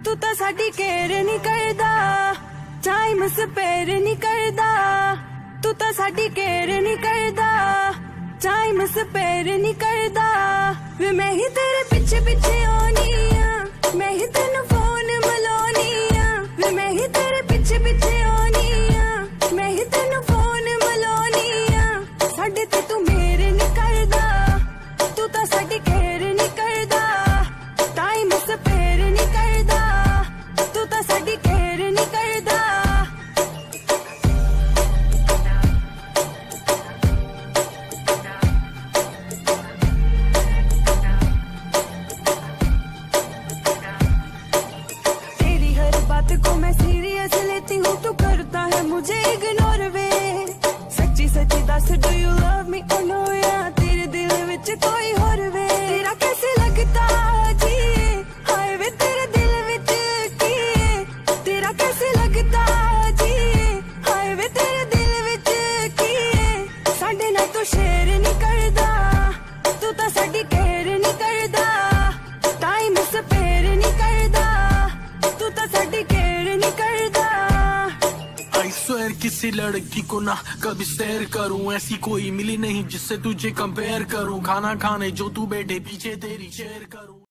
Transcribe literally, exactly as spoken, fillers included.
तू ਤਾਂ ਸਾਡੀ ਕੇਅਰ ਨਹੀਂ ਕਰਦਾ, ਟਾਈਮ ਸਪੇਅਰ ਨਹੀਂ ਕਰਦਾ। ਤੂੰ ਤਾਂ ਸਾਡੀ ਕੇਅਰ ਨਹੀਂ ਕਰਦਾ, ਟਾਈਮ ਸਪੇਅਰ ਨਹੀਂ ਕਰਦਾ। ਵੇ ਮੈਂ ਹੀ ਤੇਰੇ ਪਿੱਛੇ ਪਿੱਛੇ ਆਉਣੀ ਆ, ਮੈਂ ਹੀ ਤੈਨੂੰ ਫੋਨ ਮਿਲਾਉਣੀ ਆ। ਵੇ ਮੈਂ ਹੀ ਤੇਰੇ ਪਿੱਛੇ ਪਿੱਛੇ ਆਉਣੀ ਆ, ਮੈਂ ਹੀ ਤੈਨੂੰ ਫੋਨ ਮਿਲਾਉਣੀ ਆ। ਸਾਡੇ ਤੇ ਤੂੰ ਮੇਰੇ ਨਹੀਂ ਕਰਦਾ, ਤੂੰ ਤਾਂ ਸਾਡੀ ਕੇਅਰ ਨਹੀਂ ਕਰਦਾ, ਟਾਈਮ ਸਪੇਅਰ ਨਹੀਂ ਕਰਦਾ। ਤੂੰ ਤਾਂ ਸਾਡੀ ਕੇਅਰ ਨਹੀਂ ਕਰਦਾ। तेरी हर बात को मैं सीरियस लेती हूँ, तू करता है मुझे इग्नोर वे। सच्ची सच्ची दस डू यू लव मी और नो या तेरे दिल विच कोई होर वे। तेरा कैसे लगता जी हाय वे तेरे दिल विच की, तेरा कैसे लगता जी हाय वे तेरे दिल विच की। साडे नाल तू शेयर नहीं करदा, तू तां साडी केयर नहीं करदा, टाइम स्पेयर नहीं करदा। तू तां साडी केयर नहीं करदा। आई स्वेयर किसी लड़की को ना कभी शेयर करूं, ऐसी कोई मिली नहीं जिससे तुझे कंपेयर करूं। खाना खाने जो तू बैठे पीछे तेरी शेयर करूं।